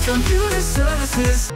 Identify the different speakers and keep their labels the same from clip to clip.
Speaker 1: Computer services.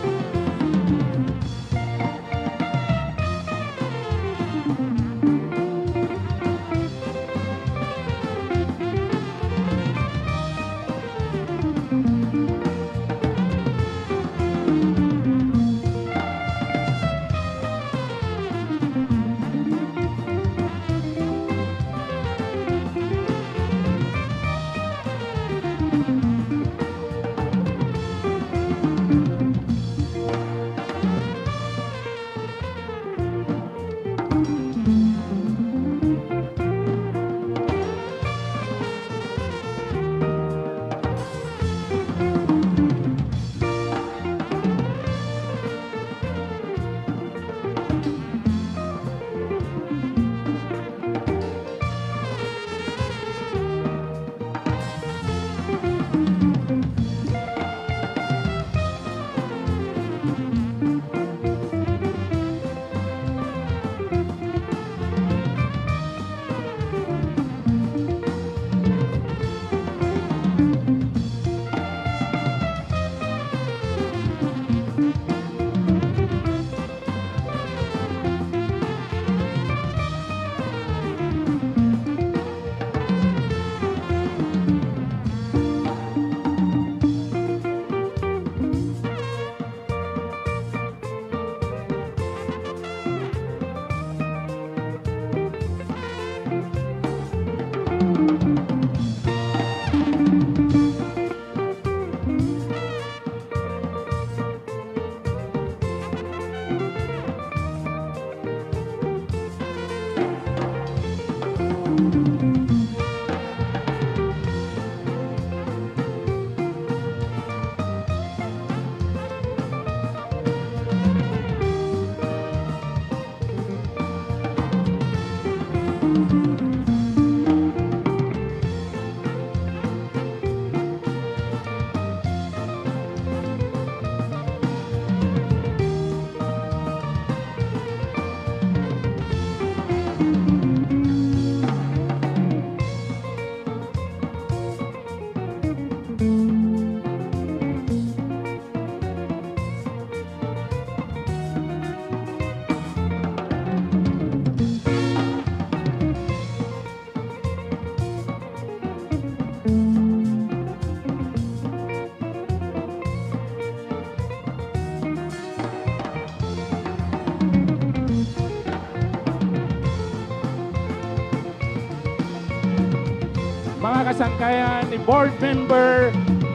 Speaker 2: Mga kasangkayan ni Board Member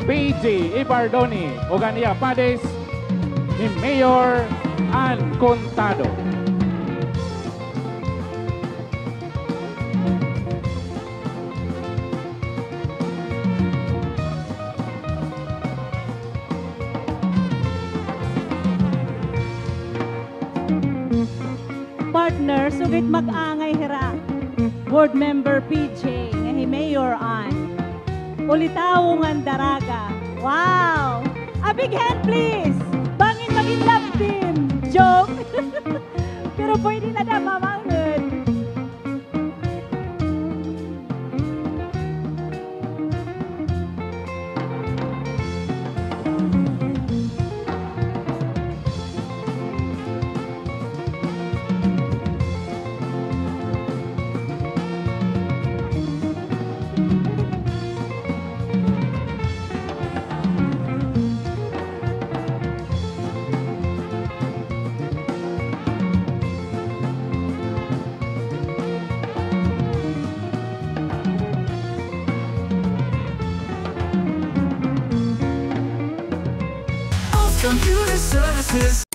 Speaker 2: PG Ibardoni o ganiya Pades ni Mayor Ann Contado.
Speaker 3: Partner, sugit mag-angay hira. Board Member PJ, nga hi Mayor Ann. Ulitaw ng daraga. Wow! A big hand please! Bangin maging love team! Joke! Pero pwede na mamangod.
Speaker 1: Computer services.